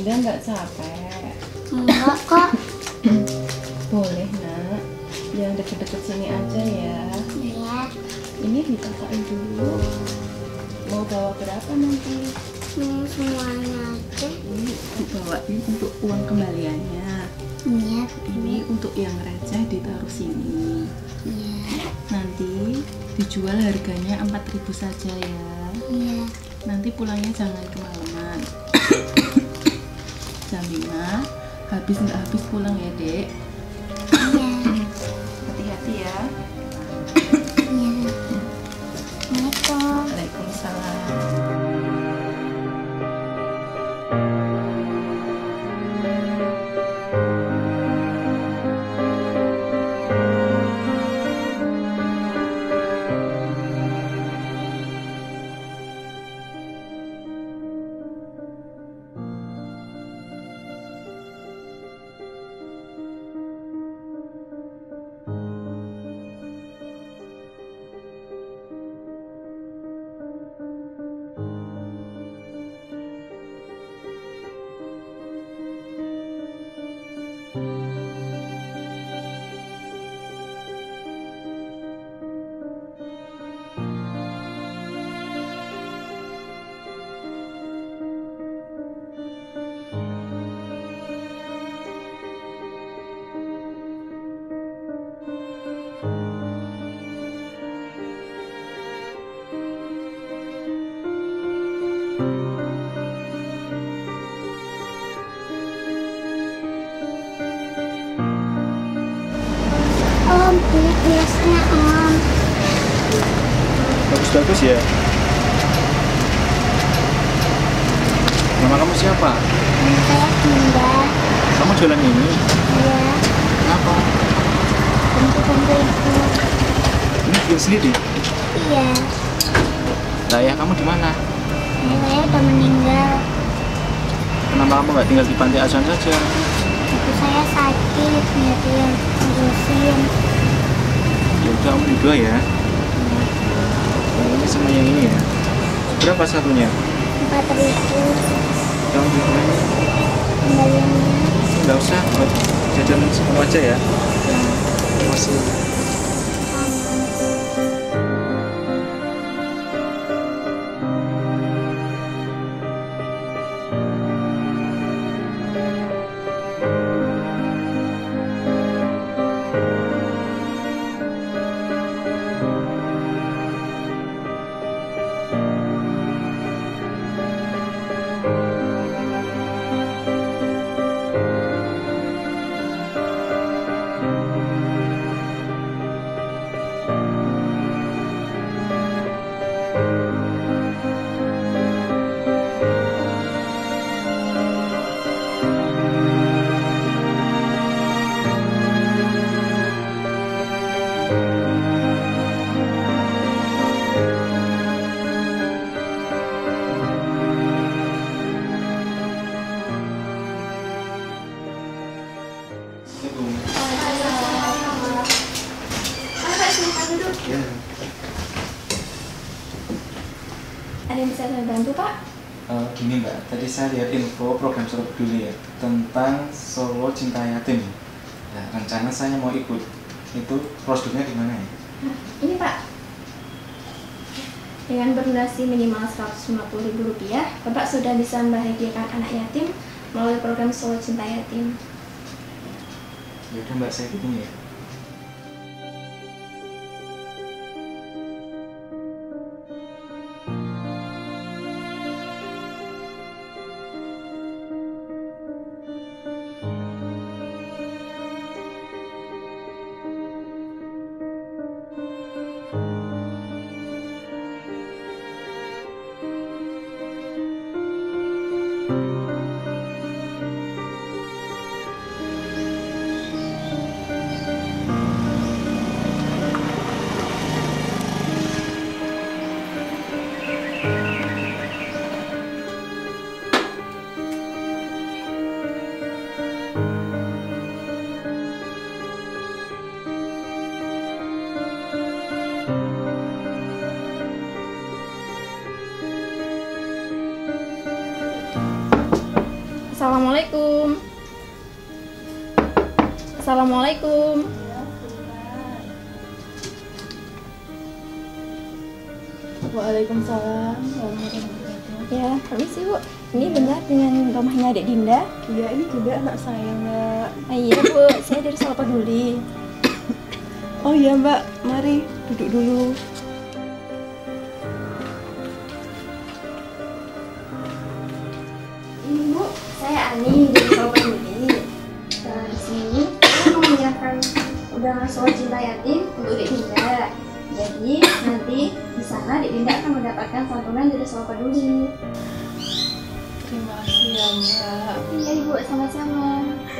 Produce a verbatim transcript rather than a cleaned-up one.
Dinda nggak capek? Enggak kok. Boleh nak, jangan deket-deket sini aja ya. Iya. Ini ditapain dulu. Mau bawa berapa nanti? Mau semuanya aja. Ini dibawain untuk uang kembaliannya. Iya. Ini untuk yang receh ditaruh sini. Iya. Nanti dijual harganya empat ribu saja ya. Iya. Nanti pulangnya jangan kemalaman. Jam lima habis nggak habis pulang ya dek. Iya. Hati-hati ya. Iya. Assalamualaikum. Waalaikumsalam. Om, ini gelasnya Om. Bagus-bagus ya. Nama kamu siapa? Nama saya Dinda. Kamu jualan ini? Iya. Kenapa? Bantu-bantu ibu. Ini bikin sendiri? Iya. Lah ayah kamu di mana? Ayah saya udah meninggal. Kenapa kamu nggak tinggal di panti asuhan saja? Ibu saya sakit, nggak ada yang ngurusin. Ya udah kamu dua ya. Yang ini sama yang ini ya. Berapa satunya? Empat ribu. Kamu juga? Kembaliannya. Nggak usah, buat jajan semua aja ya. Terima kasih. Ya. Ada yang bisa saya bantu, Pak? Uh, gini Mbak, tadi saya lihat info program Solo Peduli ya tentang Solo Cinta Yatim. Nah, rencana saya mau ikut. Itu prosedurnya gimana ya? Nah, ini Pak. Dengan berdonasi minimal seratus lima puluh ribu rupiah, Bapak sudah bisa membahagiakan anak yatim melalui program Solo Cinta Yatim. Ya udah Mbak, saya ikutin ya. Assalamualaikum. Waalaikumsalam warahmatullahi wabarakatuh. Ya, permisi Bu. Ini benar dengan rumahnya Adik Dinda? Iya, ini juga anak saya, Mbak. Ah, iya Bu, saya dari Sapa Peduli. Oh iya, Mbak. Mari duduk dulu. Ini Bu, saya Ani dari Sapa Peduli. Nah, di sini saya mau menyiapkan undangan sholat cinta yatim untuk Adik Dinda. Jadi nanti di sana Adik Dinda akan mendapatkan santunan dari Sapa Peduli. Terima kasih ya, Mbak. Iya Ibu, sama-sama.